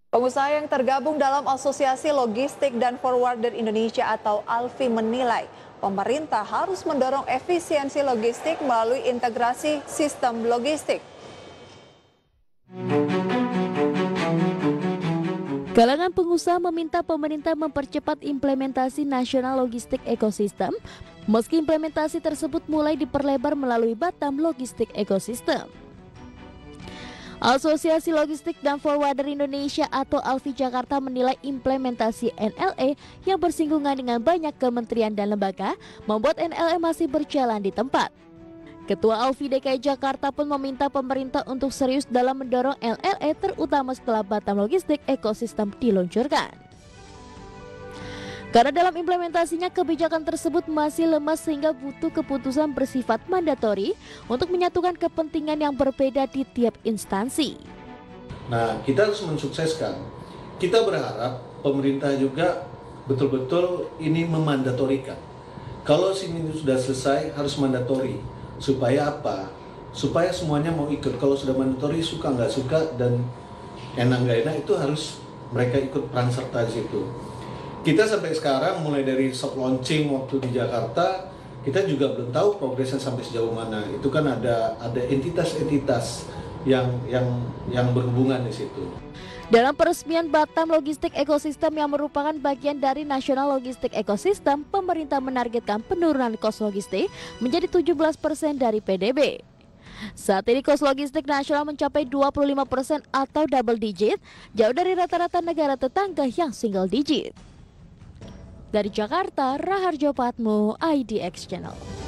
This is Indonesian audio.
Pengusaha yang tergabung dalam Asosiasi Logistik dan Forwarder Indonesia atau ALFI menilai pemerintah harus mendorong efisiensi logistik melalui integrasi sistem logistik. Kalangan pengusaha meminta pemerintah mempercepat implementasi nasional logistik ekosistem, meski implementasi tersebut mulai diperlebar melalui Batam Logistik Ekosistem. Asosiasi Logistik dan Forwarder Indonesia atau ALFI Jakarta menilai implementasi NLE yang bersinggungan dengan banyak kementerian dan lembaga membuat NLE masih berjalan di tempat. Ketua ALFI DKI Jakarta pun meminta pemerintah untuk serius dalam mendorong NLE terutama setelah Batam Logistik Ekosistem diluncurkan. Karena dalam implementasinya kebijakan tersebut masih lemah sehingga butuh keputusan bersifat mandatori untuk menyatukan kepentingan yang berbeda di tiap instansi. Nah, kita harus mensukseskan. Kita berharap pemerintah juga betul-betul ini memandatorikan. Kalau ini sudah selesai harus mandatori. Supaya apa? Supaya semuanya mau ikut. Kalau sudah mandatori suka nggak suka dan enak nggak enak itu harus mereka ikut peran serta di situ. Kita sampai sekarang mulai dari soft launching waktu di Jakarta, kita juga belum tahu progresnya sampai sejauh mana. Itu kan ada entitas-entitas yang berhubungan di situ. Dalam peresmian Batam Logistik Ekosistem yang merupakan bagian dari Nasional Logistik Ekosistem, pemerintah menargetkan penurunan kos logistik menjadi 17% dari PDB. Saat ini kos logistik nasional mencapai 25% atau double digit, jauh dari rata-rata negara tetangga yang single digit. Dari Jakarta, Raharjo Patmo, IDX Channel.